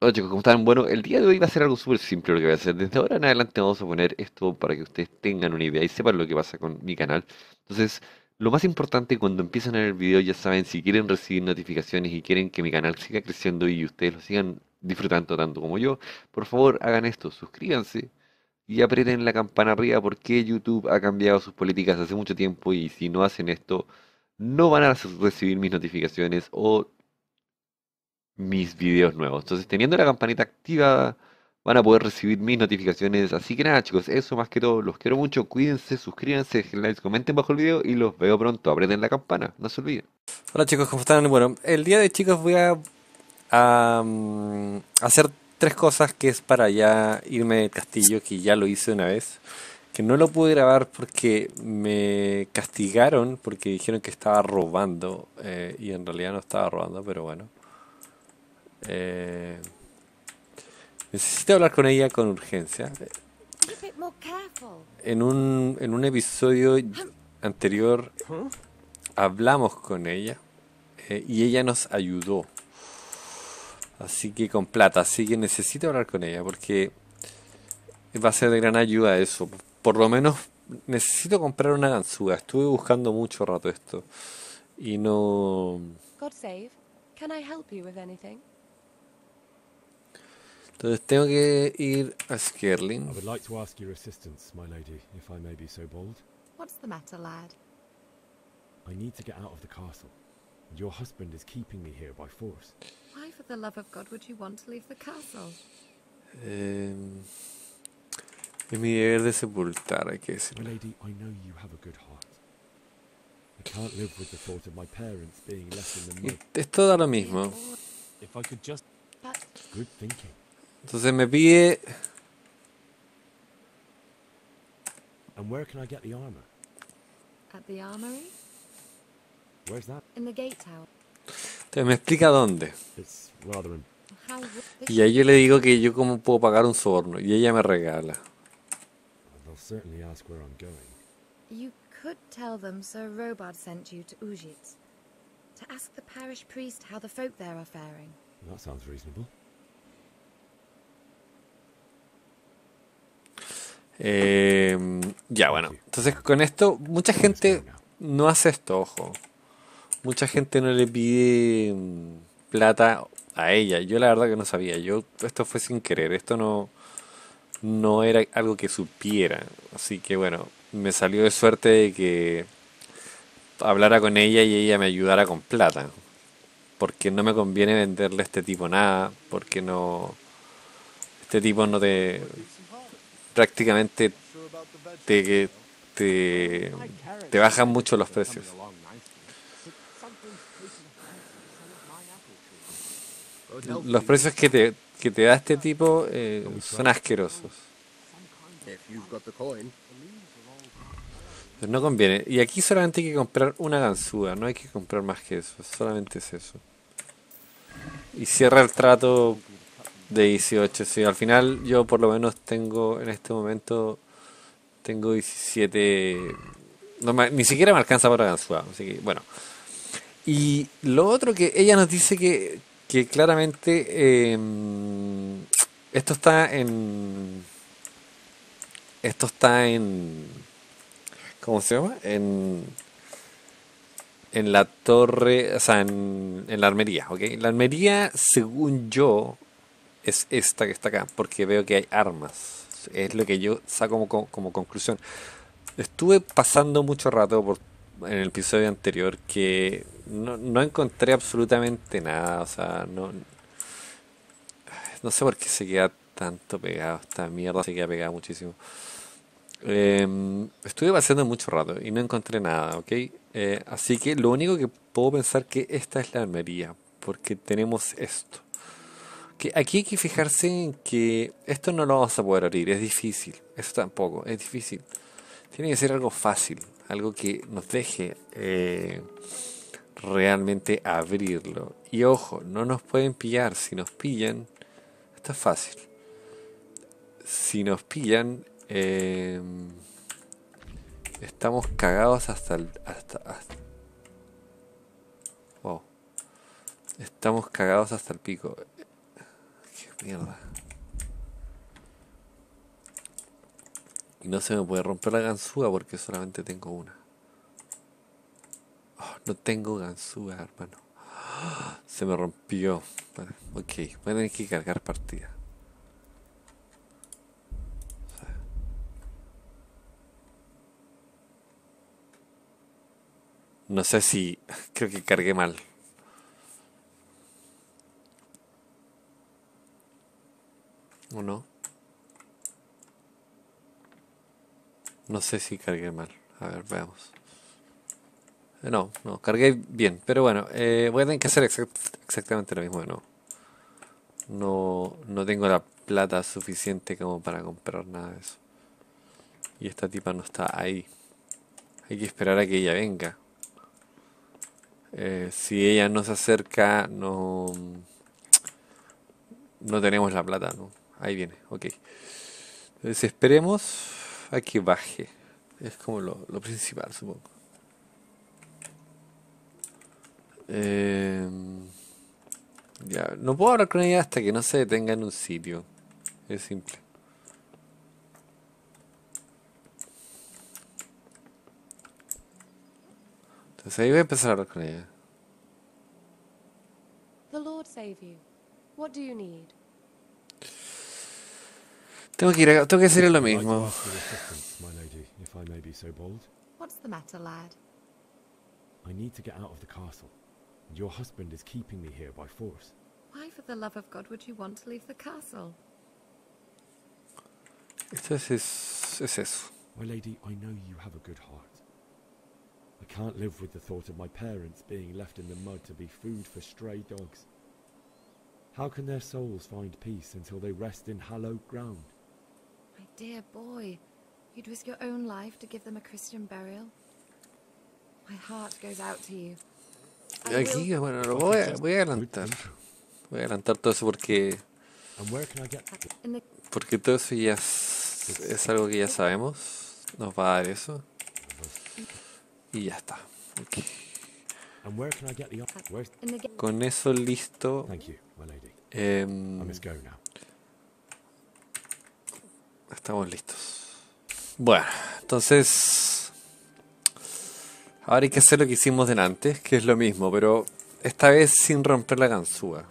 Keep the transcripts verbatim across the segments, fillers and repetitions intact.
Hola chicos, ¿cómo están? Bueno, el día de hoy va a ser algo súper simple lo que voy a hacer. Desde ahora en adelante vamos a poner esto para que ustedes tengan una idea y sepan lo que pasa con mi canal. Entonces, lo más importante cuando empiezan a ver el video, ya saben, si quieren recibir notificaciones y quieren que mi canal siga creciendo y ustedes lo sigan disfrutando tanto como yo, por favor hagan esto, suscríbanse y aprieten la campana arriba porque YouTube ha cambiado sus políticas hace mucho tiempo y si no hacen esto, no van a recibir mis notificaciones o mis videos nuevos. Entonces, teniendo la campanita activada, van a poder recibir mis notificaciones. Así que nada, chicos, eso más que todo. Los quiero mucho. Cuídense, suscríbanse, dejen likes, comenten bajo el video y los veo pronto. Aprieten la campana, no se olviden. Hola chicos, ¿cómo están? Bueno, el día de chicos voy a, a, mm, hacer tres cosas que es para ya irme del castillo, que ya lo hice una vez, que no lo pude grabar porque me castigaron porque dijeron que estaba robando eh, y en realidad no estaba robando, pero bueno. Eh, necesito hablar con ella con urgencia. Be a bit more careful. En un, en un episodio anterior hablamos con ella eh, y ella nos ayudó. Así que con plata, así que necesito hablar con ella porque va a ser de gran ayuda eso. Por lo menos necesito comprar una ganzúa. Estuve buscando mucho rato esto y no. God save. Can I help you with anything? Entonces tengo que ir a I Skerling. would like to ask your assistance, my lady, if I may be so bold. What's the matter, lad? I need to get out of the castle, and your husband is keeping me here by force. Why, for the love of God, would you want to leave the castle? Eh, es mi deber de sepultar, hay que My decirlo. lady, I know you have a good heart. I can't live with the thought of my parents being less in the Y mud. esto da lo mismo. If I could just... But Good thinking. Entonces me pide. And where can I get the armor? at the armory? Where's that? In the gate tower? Entonces me explica dónde. It's rather... Im- How would this Y ahí yo le digo que yo cómo puedo pagar un soborno. Y ella me regala. They'll certainly ask where I'm going. You could tell them Sir Robard sent you to Ujit to ask the parish priest how the folk there are faring. That sounds reasonable. Eh, ya, bueno. Entonces con esto, mucha gente no hace esto, ojo. Mucha gente no le pide mm, plata a ella. Yo la verdad que no sabía. Yo esto fue sin querer. Esto no, no era algo que supiera. Así que bueno, me salió de suerte de que hablara con ella y ella me ayudara con plata. Porque no me conviene venderle a este tipo nada. Porque no. Este tipo no te. Prácticamente te, te, te bajan mucho los precios. Los precios que te, que te da este tipo eh, son asquerosos. Pues no conviene. Y aquí solamente hay que comprar una ganzúa, no hay que comprar más que eso. Solamente es eso. Y cierra el trato de dieciocho. Sí, al final yo por lo menos tengo en este momento tengo diecisiete. No me- ni siquiera me alcanza para ganzúa. Así que bueno. Y lo otro que ella nos dice que, que claramente eh, esto está en esto está en ¿cómo se llama? En en la torre, o sea, en, en la armería, ¿ok? La armería, según yo, es esta que está acá, porque veo que hay armas. Es lo que yo saco como, co- como conclusión. Estuve pasando mucho rato por, en el episodio anterior que no, no encontré absolutamente nada. O sea, no, no sé por qué se queda tanto pegado. Esta mierda se queda pegada muchísimo. Eh, estuve paseando mucho rato y no encontré nada, ¿ok? Eh, así que lo único que puedo pensar que esta es la armería, porque tenemos esto. Que aquí hay que fijarse en que esto no lo vamos a poder abrir, es difícil. Eso tampoco, es difícil. Tiene que ser algo fácil, algo que nos deje eh, realmente abrirlo. Y ojo, no nos pueden pillar. Si nos pillan, esto es fácil. Si nos pillan, eh, estamos cagados hasta el... Hasta, hasta, wow. Estamos cagados hasta el pico. Mierda. Y no se me puede romper la ganzúa porque solamente tengo una. Oh, no tengo ganzúa, hermano. Se me rompió. Vale, ok, voy a tener que cargar partida. No sé si... Creo que cargué mal. ¿O no? No sé si cargué mal. A ver, veamos. Eh, No, no, cargué bien. Pero bueno, eh, voy a tener que hacer exact- exactamente lo mismo de nuevo. No, no tengo la plata suficiente como para comprar nada de eso. Y esta tipa no está ahí. Hay que esperar a que ella venga. Eh, si ella no se acerca, no, no tenemos la plata, ¿no? Ahí viene, ok. Entonces esperemos a que baje. Es como lo, lo principal, supongo. Eh, ya, no puedo hablar con ella hasta que no se detenga en un sitio. Es simple. Entonces ahí voy a empezar a hablar con ella. The Lord save you. What do you need? Tengo que ir a, tengo que decirle lo I'd like to mismo. ask your assistance, my lady, if I may be so bold. What's the matter, lad? I need to get out of the castle, and your husband is keeping me here by force. Why, for the love of God, would you want to leave the castle? Esto es, es, es eso. My lady, I know you have a good heart. I can't live with the thought of my parents being left in the mud to be food for stray dogs. How can their souls find peace until they rest in hallowed ground? My dear boy, you'd risk your own life to give them a Christian burial? My heart goes out to you. Y I aquí, will... bueno, lo voy a, voy a Good adelantar. thinking. Voy a adelantar todo eso porque And where can I get... In the... porque todo eso ya es, es algo que ya sabemos. Nos va a dar eso. Y ya está. Ok. And where can I get the... op- Where's... In the... Con eso listo. Thank you, my lady. em, I must go now. estamos listos. Bueno, entonces ahora hay que hacer lo que hicimos delante, que es lo mismo, pero esta vez sin romper la ganzúa.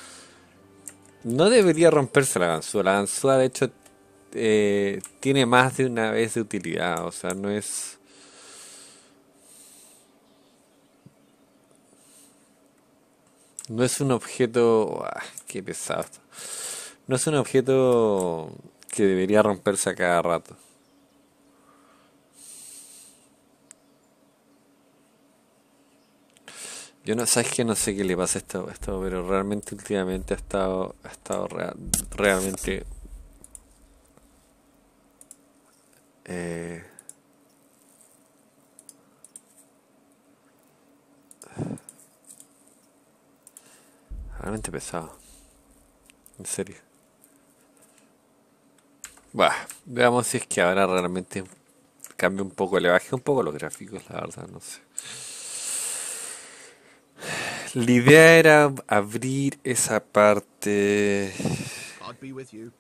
No debería romperse la ganzúa. La ganzúa, de hecho, eh, tiene más de una vez de utilidad. O sea, no es... No es un objeto... ah, qué pesado esto. No es un objeto que debería romperse a cada rato. Yo no, sabes que no sé qué le pasa a esto, esto, pero realmente últimamente ha estado, ha estado real- realmente eh, realmente pesado. En serio. Bah, veamos si es que ahora realmente cambia un poco, le bajé un poco los gráficos, la verdad, no sé. La idea era abrir esa parte, I'd be with you.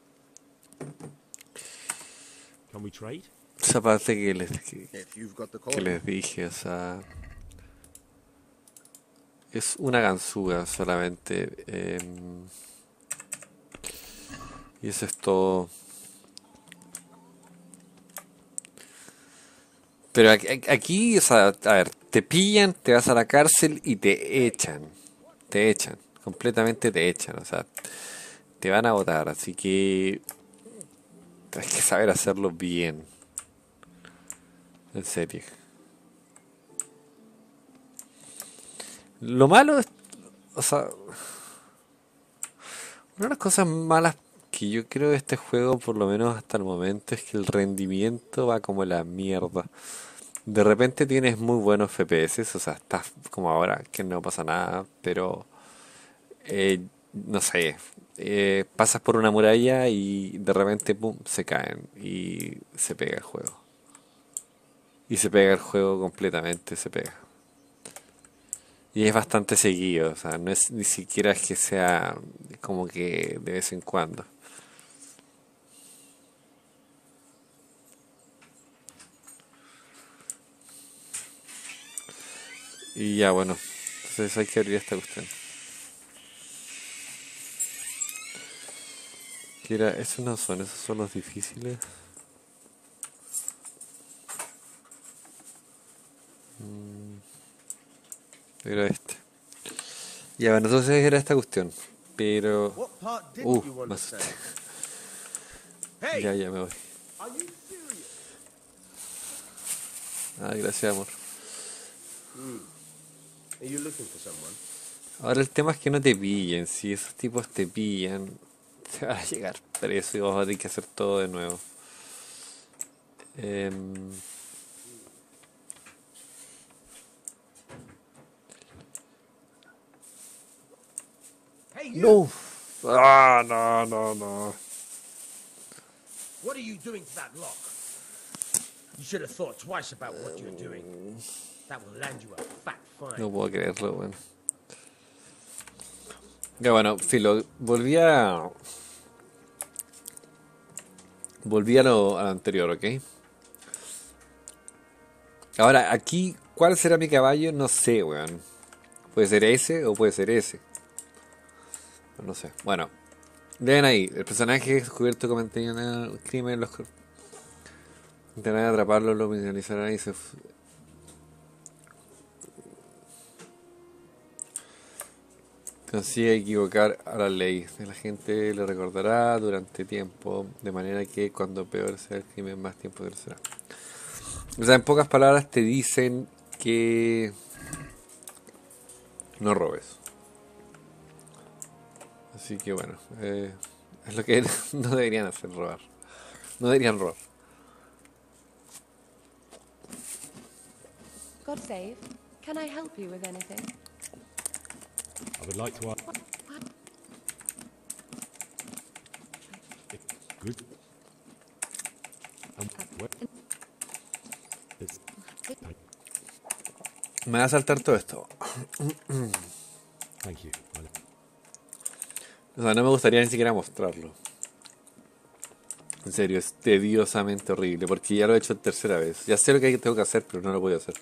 Can we trade? esa parte que les, que, If you've got the que coin. les dije, o sea, es una ganzúa solamente, em, y eso es todo. Pero aquí, aquí, o sea, a ver, te pillan, te vas a la cárcel y te echan, te echan, completamente te echan, o sea, te van a votar, así que hay que saber hacerlo bien, en serio. Lo malo es, o sea, una de las cosas malas que yo creo de este juego, por lo menos hasta el momento, es que el rendimiento va como la mierda. De repente tienes muy buenos F P S, o sea, estás como ahora, que no pasa nada, pero eh, no sé, eh, pasas por una muralla y de repente, pum, se caen y se pega el juego. Y se pega el juego completamente, se pega. Y es bastante seguido, o sea, no es ni siquiera es que sea como que de vez en cuando. Y ya, bueno, entonces hay que abrir esta cuestión. Que era, esos no son, esos son los difíciles. Mm, Era este. Ya, bueno, entonces era esta cuestión. Pero... What part didn't Uh, you me understand? asusté. Hey, Ya, ya me voy. are you serious? Ay, gracias, amor. Are you looking for someone? Ahora el tema es que no te pillen. Si esos tipos te pillan, te van a llegar preso y vas a tener que hacer todo de nuevo. Em, Hey, you! no. Ah, no, no, no. What are you doing to that lock? You should have thought twice about what you're doing. That will land you a fat fine. No puedo creerlo, bueno. Ya, bueno, Filo, volví a... Volví a lo, a lo anterior, ¿ok? Ahora, aquí, ¿cuál será mi caballo? No sé, weón. Puede ser ese o puede ser ese. No sé. Bueno, ven ahí. El personaje descubierto cometió un crimen. Los intentarán atraparlo, lo visualizarán y se... f- consigue equivocar a la ley. La gente le recordará durante tiempo, de manera que cuando peor sea el crimen, más tiempo crecerá. O sea, en pocas palabras te dicen que no robes. Así que bueno, eh, es lo que no deberían hacer, robar. No deberían robar. God save. Can I help you with anything? I would like to ask. Good. Um, where- it's- Me va a saltar todo esto. Thank you. I- O sea, no me gustaría ni siquiera mostrarlo. En serio, es tediosamente horrible, porque ya lo he hecho tercera vez. Ya sé lo que tengo que hacer, pero no lo voy a hacer.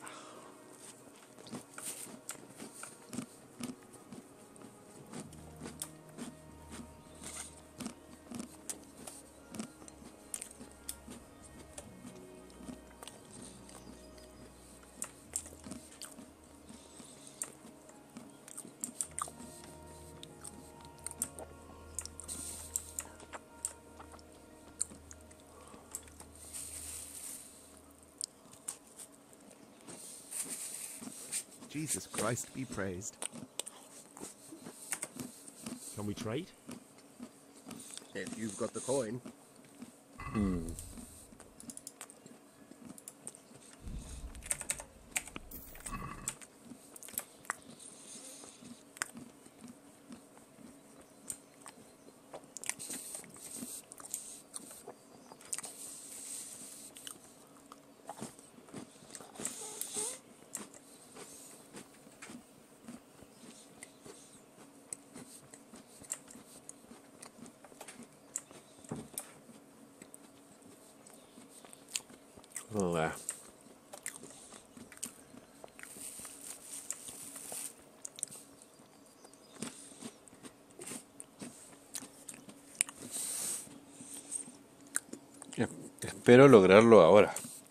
Jesus Christ be praised. Can we trade? If you've got the coin. Hola. Es- Espero lograrlo ahora.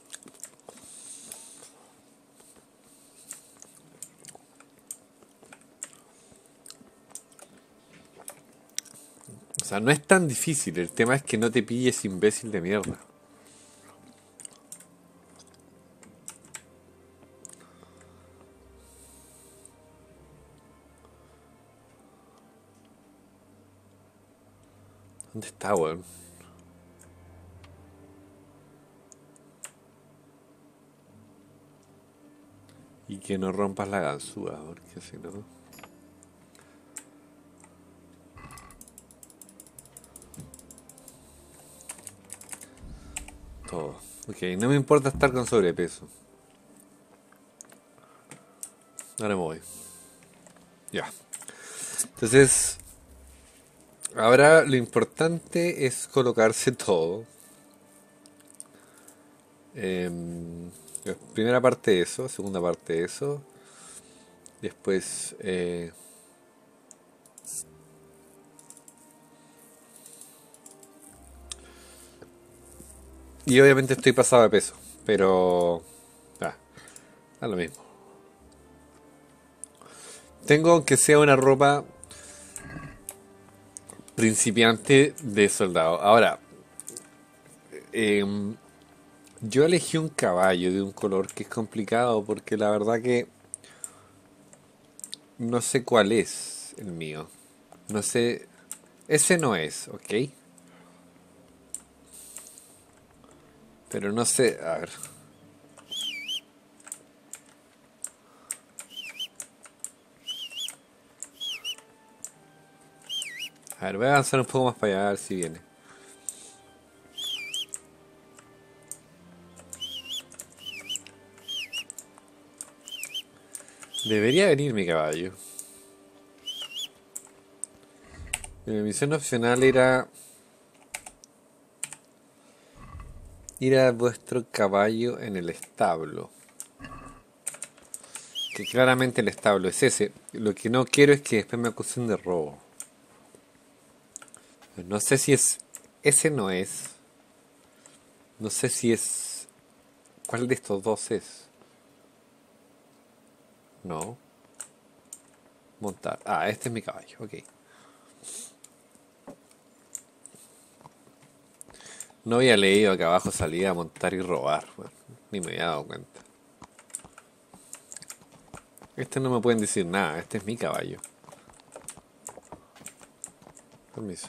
O sea, no es tan difícil. El tema es que no te pilles, imbécil de mierda. ¿Dónde está, weón? Y que no rompas la ganzúa, porque si no... Todo. Ok, no me importa estar con sobrepeso. Ahora me voy. Ya. Entonces, ahora lo importante es colocarse todo. Em, primera parte de eso, segunda parte de eso. Después, eh, y obviamente estoy pasado de peso, pero ah, da lo mismo. Tengo, aunque sea una ropa principiante de soldado. Ahora, em, yo elegí un caballo de un color que es complicado porque la verdad que no sé cuál es el mío. No sé, ese no es, ¿ok? Pero no sé, a ver. A ver, voy a avanzar un poco más para allá a ver si viene. Debería venir mi caballo. Mi misión opcional era ir a vuestro caballo en el establo. Que claramente el establo es ese. Lo que no quiero es que después me acusen de robo. No sé si es... Ese no es. No sé si es... ¿Cuál de estos dos es? No. Montar. Ah, este es mi caballo, ok. No había leído que abajo salía a montar y robar. Bueno, ni me había dado cuenta. Este no me pueden decir nada, este es mi caballo. Permiso.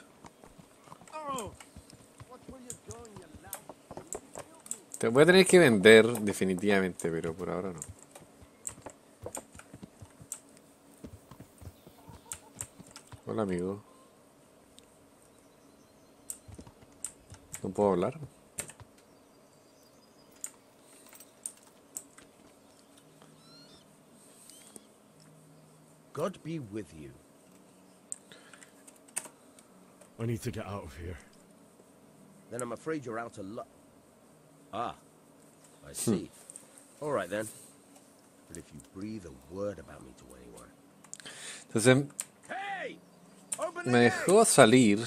Te voy a tener que vender definitivamente, pero por ahora no. Hola amigo. ¿No puedo hablar? God be with you. I need to get out of here. Then I'm afraid you're out of luck. Ah, I see. All right then. But if you breathe a word about me to anyone. Entonces Hey! Open the me gate! dejó salir.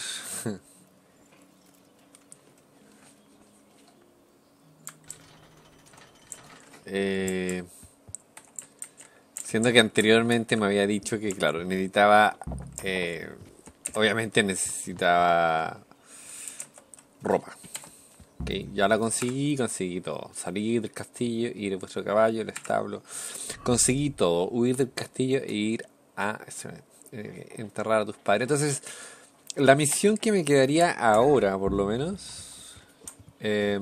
eh, siendo que anteriormente me había dicho que, claro, necesitaba... Eh, obviamente necesitaba ropa. Okay, ya la conseguí, conseguí todo. Salir del castillo, ir a vuestro caballo, el establo. Conseguí todo. Huir del castillo e ir a eh, enterrar a tus padres. Entonces, la misión que me quedaría ahora, por lo menos, eh,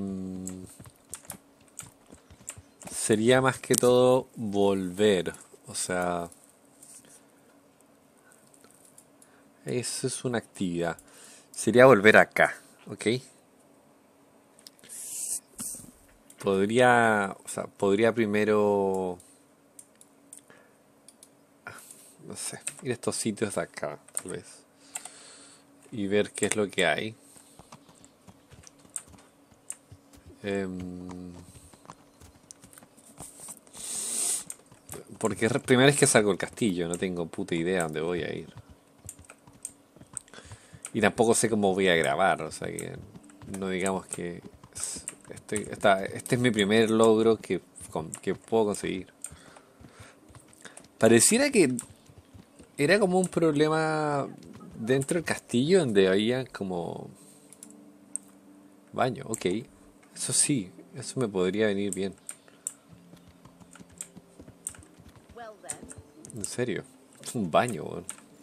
sería más que todo volver. O sea, eso es una actividad. Sería volver acá, ¿ok? Podría, o sea, podría primero, no sé, ir a estos sitios de acá, tal vez, y ver qué es lo que hay. Em, porque primero es que salgo del castillo, no tengo puta idea dónde voy a ir. Y tampoco sé cómo voy a grabar, o sea que no digamos que estoy, esta, este es mi primer logro que, con, que puedo conseguir. Pareciera que era como un problema dentro del castillo donde había como baño, ok. Eso sí, eso me podría venir bien. En serio, es un baño, weón.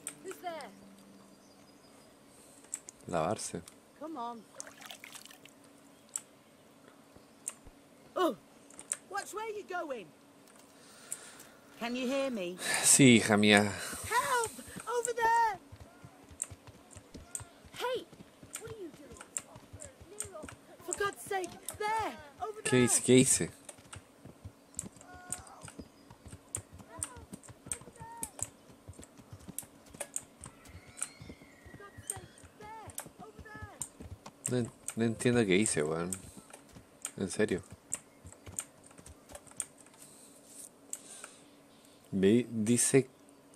Lavarse. Come on. Oh, watch where you're going. Can you hear me? Sí, hija mía. Help! Over there! Hey! What are you doing? For God's sake, there! Over ¿Qué there! hice? ¿Qué hice? No, en- no entiendo qué hice, weón. En serio. Ve- dice...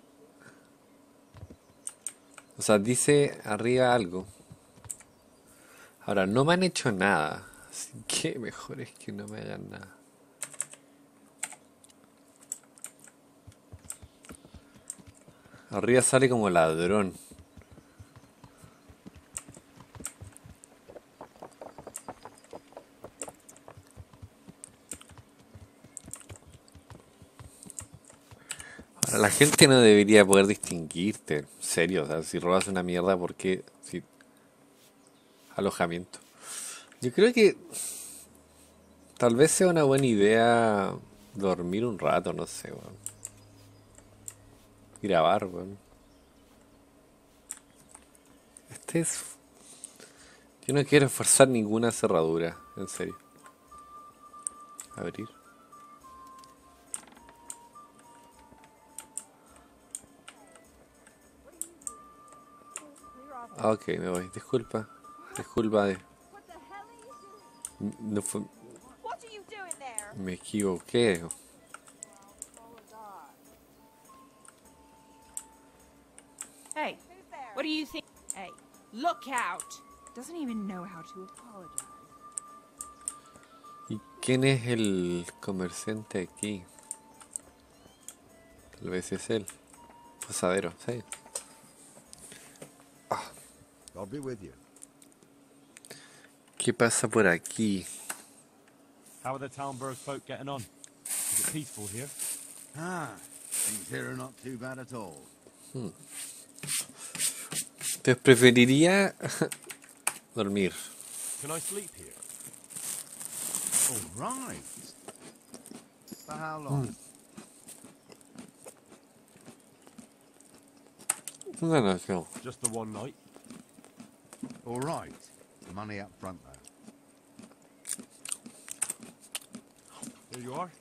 O sea, dice arriba algo. Ahora, no me han hecho nada. Así que mejor es que no me hagan nada. Arriba sale como ladrón. Ahora, la gente no debería poder distinguirte. En serio, o sea, si robas una mierda, ¿por qué? Si... Alojamiento. Yo creo que tal vez sea una buena idea dormir un rato, no sé, weón. Grabar, weón. Este es... Yo no quiero forzar ninguna cerradura, en serio. Abrir. Ah, ok, me voy. Disculpa. Disculpa de... What the hell are you doing? No fue... What are you doing there? Me equivoqué. Hey, Who's there? what do you think? Hey, look out! Doesn't even know how to apologize. ¿Y quién es el comerciante aquí? Tal vez es él. Posadero, sí. I'll be with you. ¿Qué pasa por aquí? How are the Talmberg folk getting on? Is it peaceful here? Ah, things here are not too bad at all. Te preferiría dormir. Can I sleep here? All right. For how long? No, no, no. Just the one night? All right. Money up front, though. Here you are.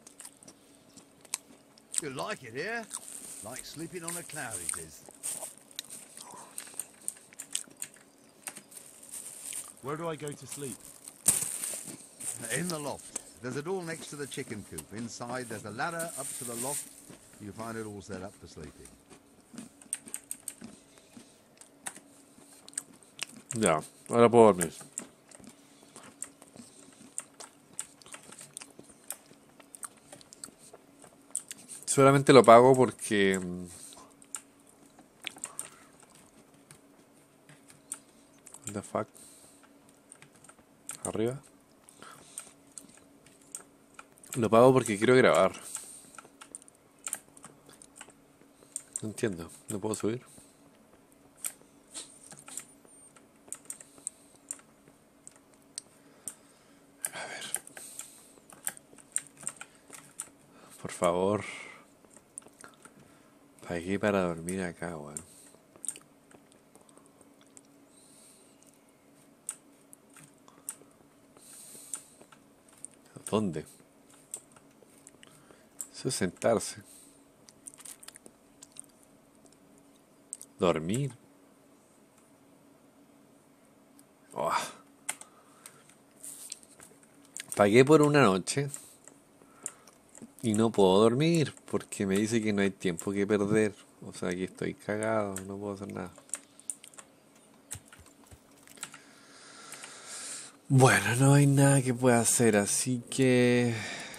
You like it here? Like sleeping on a cloud, it is. Where do I go to sleep? In the loft. There's a door next to the chicken coop. Inside, there's a ladder up to the loft. You find it all set up for sleeping. Ya, ahora puedo dormir. Solamente lo pago porque... mm, What the fuck? Arriba. Lo pago porque quiero grabar. No entiendo. ¿No puedo subir? Por favor. Pagué para dormir acá, weón. ¿Dónde? Eso es sentarse. Dormir. Oh. Pagué por una noche y no puedo dormir porque me dice que no hay tiempo que perder. O sea, que estoy cagado, no puedo hacer nada. Bueno, no hay nada que pueda hacer, así que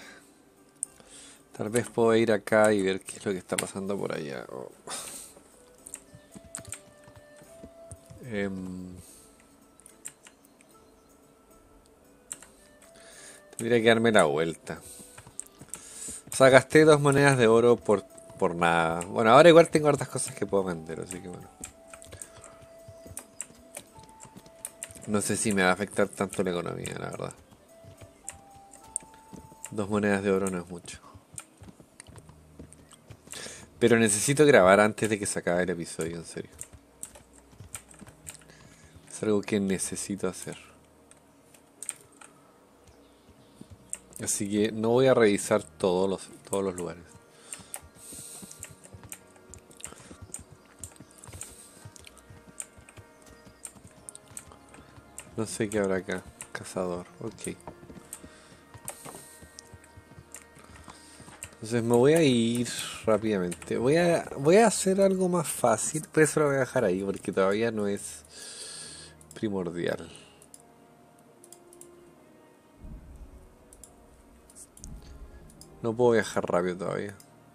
tal vez puedo ir acá y ver qué es lo que está pasando por allá. Oh. Em, Tendría que darme la vuelta. O sea, gasté dos monedas de oro por, por nada. Bueno, ahora igual tengo hartas cosas que puedo vender, así que bueno. No sé si me va a afectar tanto la economía, la verdad. Dos monedas de oro no es mucho. Pero necesito grabar antes de que se acabe el episodio, en serio. Es algo que necesito hacer. Así que no voy a revisar todos los, todos los lugares. No sé qué habrá acá. Cazador, ok. Entonces me voy a ir rápidamente. Voy a, voy a hacer algo más fácil, pero eso lo voy a dejar ahí porque todavía no es primordial. No puedo viajar rápido todavía.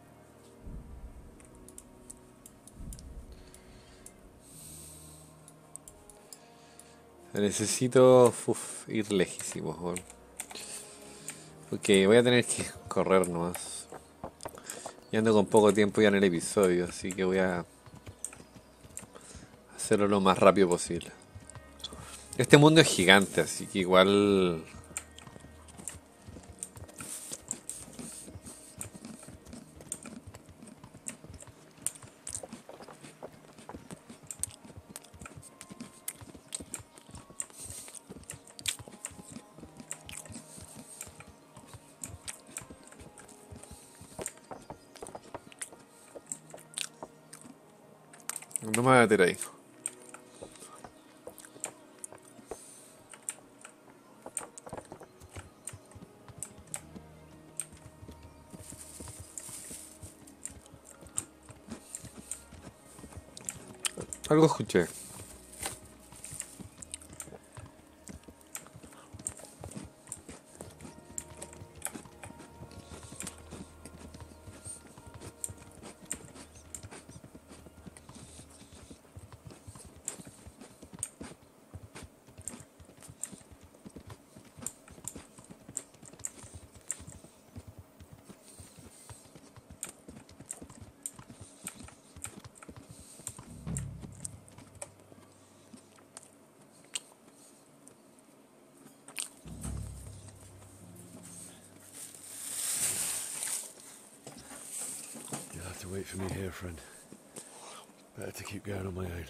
Necesito uf, ir lejísimos. Bueno. Ok, voy a tener que correr nomás. Y ando con poco tiempo ya en el episodio, así que voy a hacerlo lo más rápido posible. Este mundo es gigante, así que igual... No me voy a meter ahí. Algo escuché. You'll have to wait for me here, friend. Better to keep going on my own.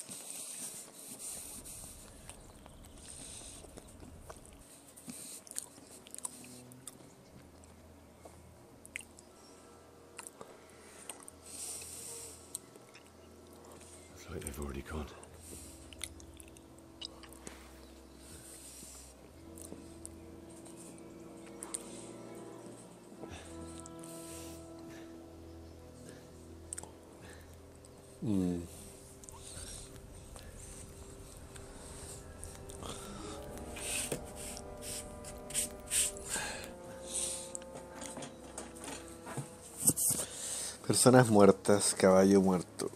Looks like they've already gone. Mm. Personas muertas, caballo muerto.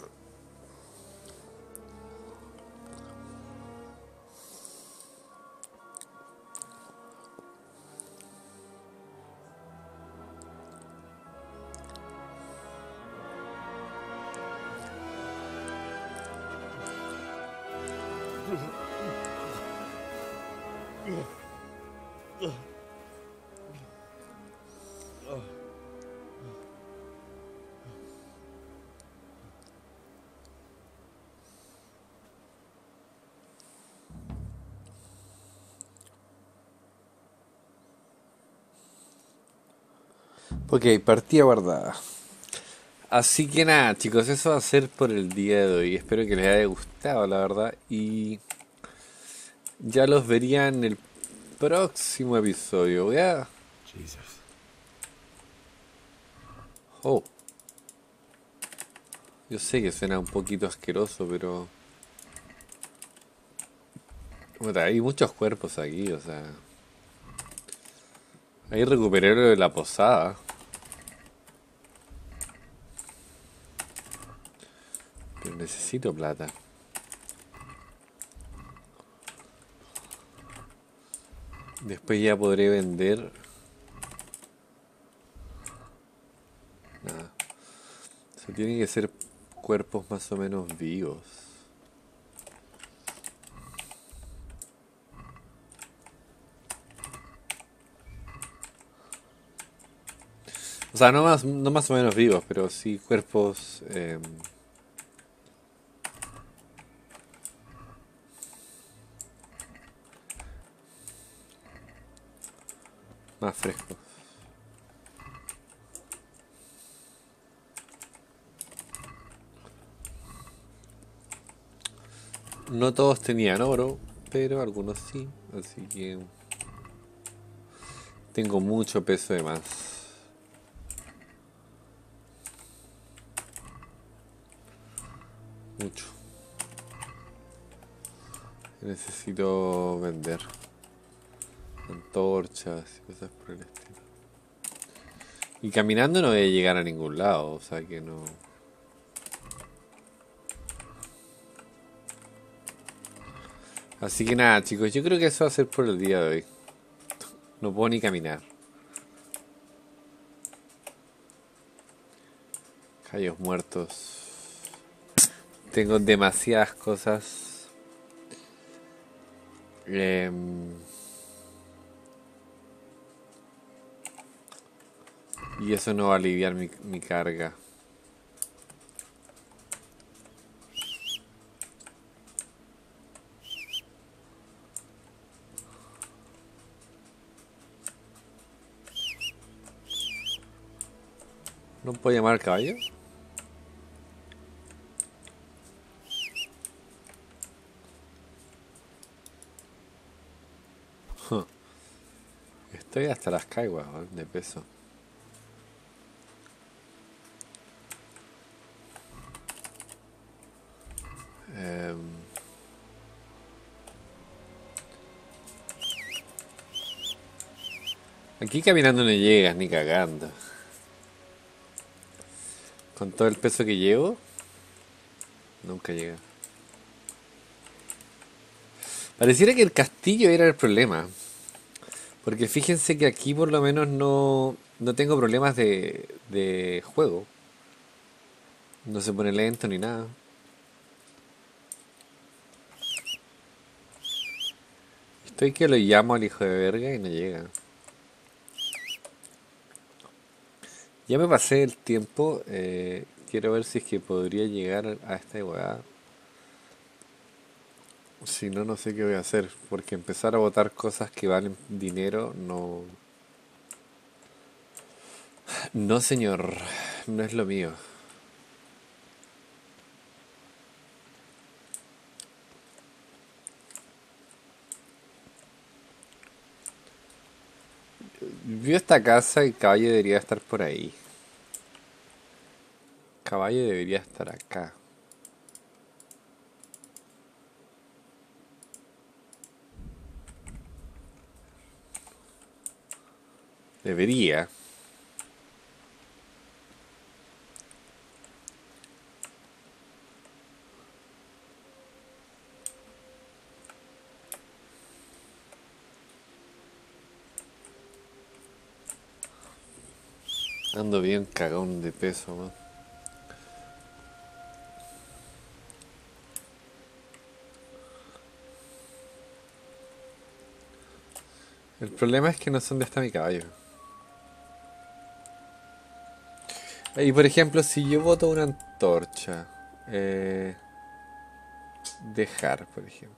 Ok, partida guardada. Así que nada, chicos, eso va a ser por el día de hoy. Espero que les haya gustado, la verdad. Y ya los vería en el próximo episodio. Voy a... Jesus. Oh. Yo sé que suena un poquito asqueroso, pero... Puta, hay muchos cuerpos aquí, o sea... Ahí recuperé lo de la posada. Pero necesito plata. Después ya podré vender. Nada. O sea, tienen que ser cuerpos más o menos vivos. O sea, no más, no más o menos vivos, pero sí cuerpos eh, más frescos. No todos tenían oro, pero algunos sí, así que tengo mucho peso de más. Mucho. Necesito vender antorchas y cosas por el estilo. Y caminando no voy a llegar a ningún lado, o sea que no. Así que nada, chicos, yo creo que eso va a ser por el día de hoy. No puedo ni caminar. Callos muertos. Tengo demasiadas cosas. Eh, y eso no va a aliviar mi, mi carga. ¿No puedo llamar al caballo? Huh. Estoy hasta las caiguas de peso. Eh, aquí caminando no llegas ni cagando. Con todo el peso que llevo, nunca llega. Pareciera que el castillo era el problema. Porque fíjense que aquí por lo menos no, no tengo problemas de, de juego. No se pone lento ni nada. Estoy que lo llamo al hijo de verga y no llega. Ya me pasé el tiempo. Eh, quiero ver si es que podría llegar a esta weá. Si no, no sé qué voy a hacer. Porque empezar a botar cosas que valen dinero, no... No, señor. No es lo mío. Vio esta casa y el caballo debería estar por ahí. El caballo debería estar acá. Debería. Ando bien cagón de peso, man. El problema es que no sé dónde está mi caballo. Y por ejemplo, si yo boto una antorcha, eh, dejar, por ejemplo.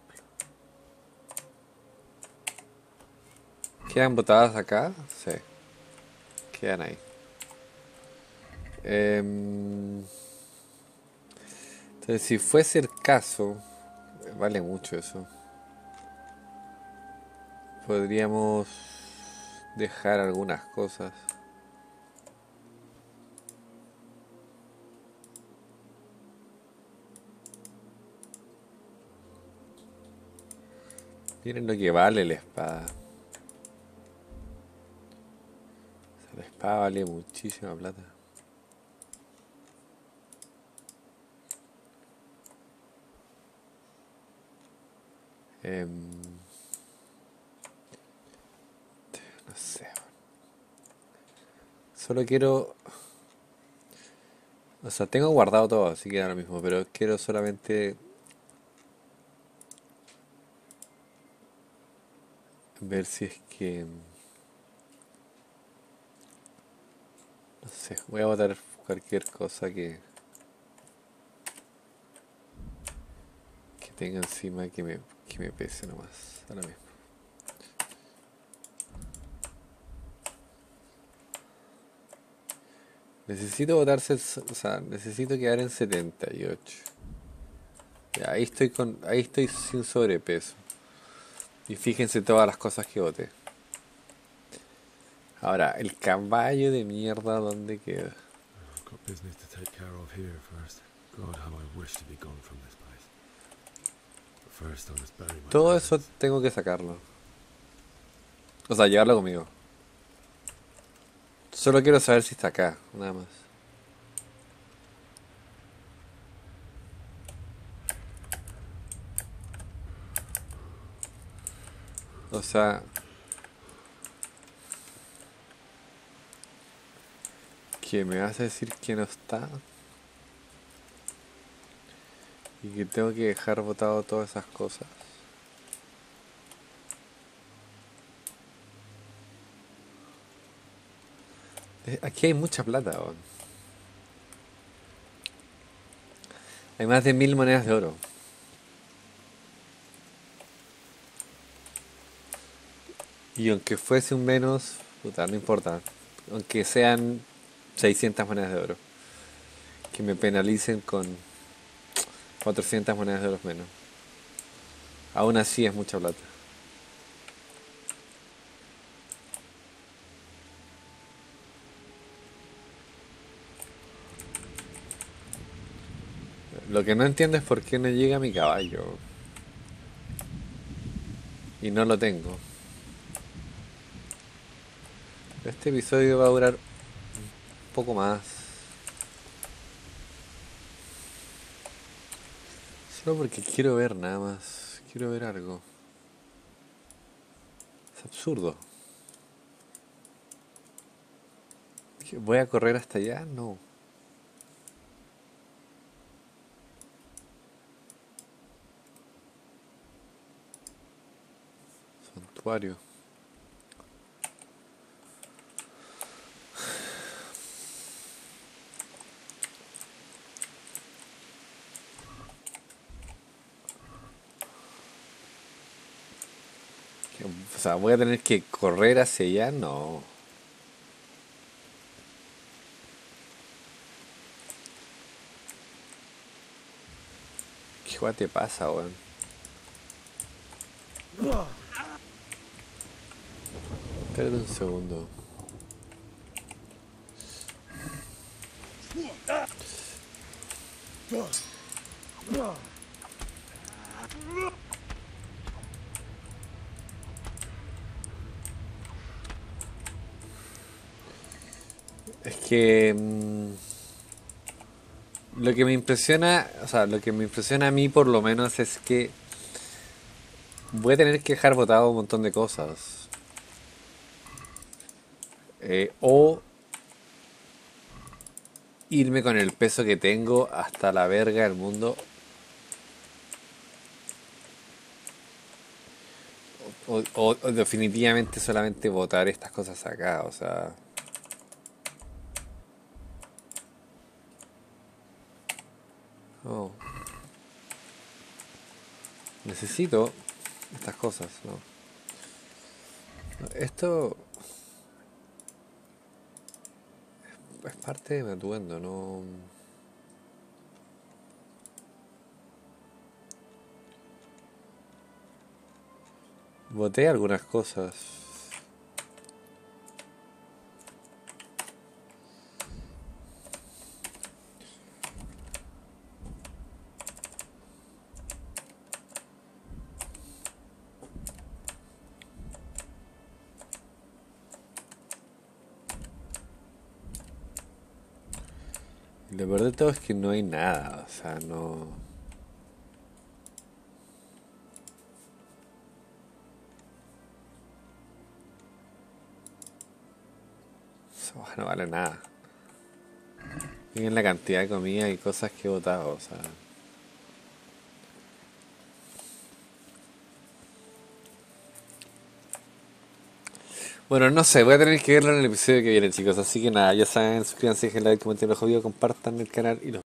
¿Quedan botadas acá? Sí. Quedan ahí. Eh, entonces, si fuese el caso, vale mucho eso. Podríamos dejar algunas cosas. Miren lo que vale la espada. O sea, la espada vale muchísima plata. Eh, no sé. Solo quiero... O sea, tengo guardado todo, así que ahora mismo, pero quiero solamente... ver si es que... No sé, voy a botar cualquier cosa que... que tenga encima que me, que me pese nomás, ahora mismo. Necesito botarse, o sea, necesito quedar en setenta y ocho. Ya, ahí estoy con, ahí estoy sin sobrepeso. Y fíjense todas las cosas que boté. Ahora, el caballo de mierda, ¿dónde queda? I've got business to take care of here first. God, how I wish to be gone from this place. But first I must bury my Todo eso parents. tengo que sacarlo. O sea, llevarlo conmigo. Solo quiero saber si está acá, nada más. O sea... ¿Que me vas a decir que no está? Y que tengo que dejar botado todas esas cosas. Eh, Aquí hay mucha plata, weón. Hay más de mil monedas de oro. Y aunque fuese un menos, puta, no importa. Aunque sean seiscientas monedas de oro. Que me penalicen con cuatrocientas monedas de oro menos. Aún así es mucha plata. Lo que no entiendo es por qué no llega mi caballo. Y no lo tengo. Este episodio va a durar un poco más. Solo porque quiero ver nada más. Quiero ver algo. Es absurdo. ¿Voy a correr hasta allá? No. Santuario. O sea, voy a tener que correr hacia allá, no. ¿Qué guay te pasa, weón? Espérate un segundo. Es que mm, lo que me impresiona, o sea, lo que me impresiona a mí por lo menos es que voy a tener que dejar botado un montón de cosas. Eh, o irme con el peso que tengo hasta la verga del mundo. O, o- o definitivamente solamente botar estas cosas acá, o sea... Oh. Necesito estas cosas, ¿no? No, Esto es parte de mi atuendo, no... Boté algunas cosas. Y lo peor de todo es que no hay nada, o sea, no... Esa hoja no vale nada. Miren la cantidad de comida y cosas que he botado, o sea... Bueno, no sé, voy a tener que verlo en el episodio que viene, chicos. Así que nada, ya saben, suscríbanse, dejen like, comenten los videos, compartan el canal y los